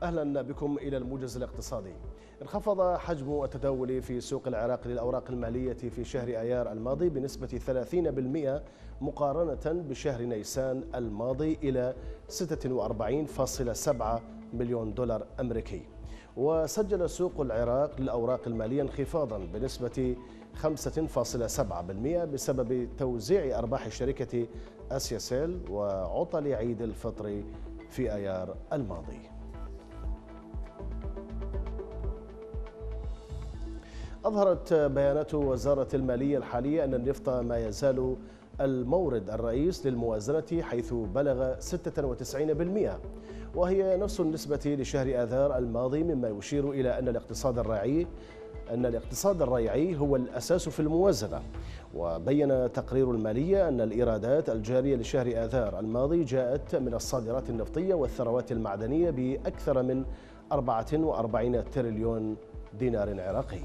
أهلا بكم إلى الموجز الاقتصادي. انخفض حجم التداول في سوق العراق للأوراق المالية في شهر أيار الماضي بنسبة 30% مقارنة بشهر نيسان الماضي إلى 46.7 مليون دولار أمريكي. وسجل سوق العراق للأوراق المالية انخفاضا بنسبة 5.7% بسبب توزيع أرباح شركة آسيا سيل وعطل عيد الفطر في أيار الماضي. أظهرت بيانات وزارة المالية الحالية أن النفط ما يزال المورد الرئيس للموازنة حيث بلغ 96%، وهي نفس النسبة لشهر آذار الماضي، مما يشير إلى أن الاقتصاد الريعي هو الأساس في الموازنة. وبين تقرير المالية أن الإيرادات الجارية لشهر آذار الماضي جاءت من الصادرات النفطية والثروات المعدنية بأكثر من 44 تريليون دينار عراقي.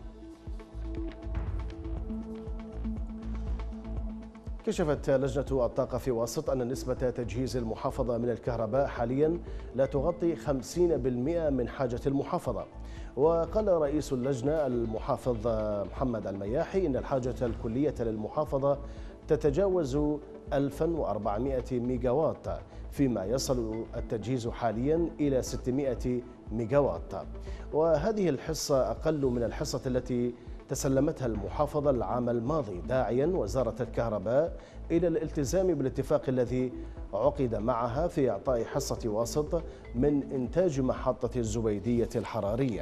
كشفت لجنة الطاقة في واسط أن نسبة تجهيز المحافظة من الكهرباء حاليا لا تغطي 50% من حاجة المحافظة. وقال رئيس اللجنة المحافظ محمد المياحي إن الحاجة الكلية للمحافظة تتجاوز 1400 ميجاوات، فيما يصل التجهيز حاليا إلى 600 ميجاوات، وهذه الحصة أقل من الحصة التي تسلمتها المحافظة العام الماضي، داعيا وزارة الكهرباء إلى الالتزام بالاتفاق الذي عقد معها في إعطاء حصة واسط من إنتاج محطة الزبيدية الحرارية.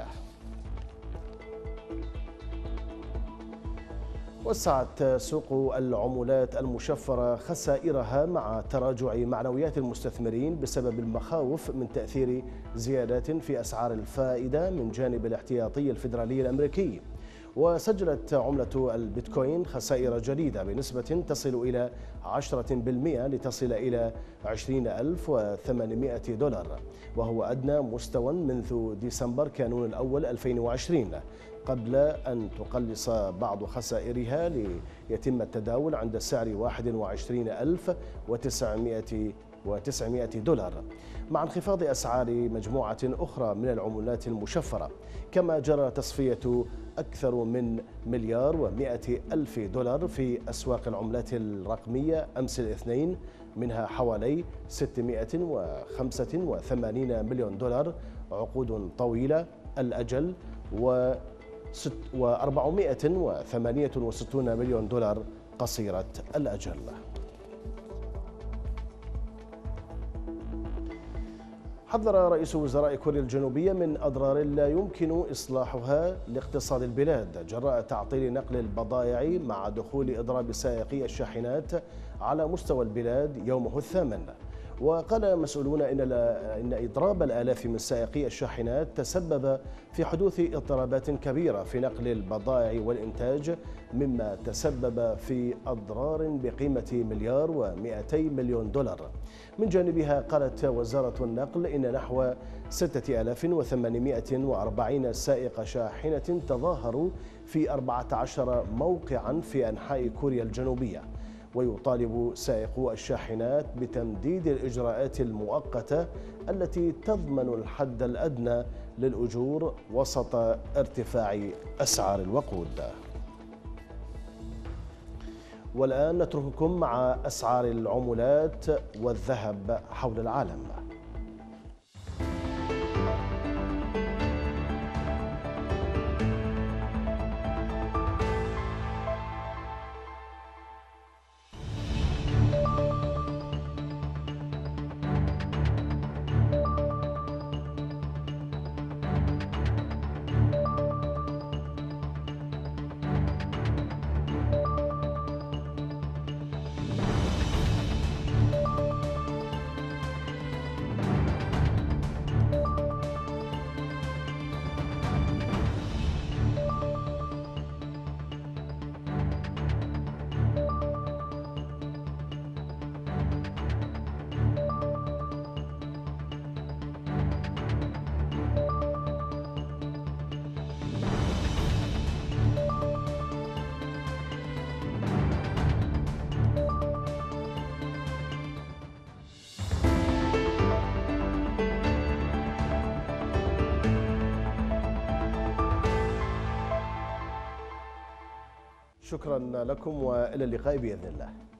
وسعت سوق العملات المشفرة خسائرها مع تراجع معنويات المستثمرين بسبب المخاوف من تأثير زيادات في أسعار الفائدة من جانب الاحتياطي الفيدرالي الأمريكي. وسجلت عملة البيتكوين خسائر جديدة بنسبة تصل إلى 10% لتصل إلى 20,800 دولار، وهو أدنى مستوى منذ ديسمبر كانون الأول 2020، قبل أن تقلص بعض خسائرها ليتم التداول عند سعر 21,900 دولار، مع انخفاض أسعار مجموعة أخرى من العملات المشفرة. كما جرى تصفية أكثر من $1,100,000 دولار في أسواق العملات الرقمية أمس الاثنين، منها حوالي 685 مليون دولار عقود طويلة الأجل و468 مليون دولار قصيرة الأجل. حذر رئيس وزراء كوريا الجنوبية من أضرار لا يمكن إصلاحها لاقتصاد البلاد جراء تعطيل نقل البضائع مع دخول إضراب سائقي الشاحنات على مستوى البلاد يومه الثامن. وقال مسؤولون إن إضراب الآلاف من سائقي الشاحنات تسبب في حدوث اضطرابات كبيرة في نقل البضائع والإنتاج، مما تسبب في أضرار بقيمة $1,200 مليون. من جانبها قالت وزارة النقل إن نحو 6,840 سائق شاحنة تظاهروا في 14 موقعا في أنحاء كوريا الجنوبية. ويطالب سائقو الشاحنات بتمديد الإجراءات المؤقتة التي تضمن الحد الأدنى للأجور وسط ارتفاع أسعار الوقود. والآن نترككم مع أسعار العملات والذهب حول العالم. شكرا لكم وإلى اللقاء بإذن الله.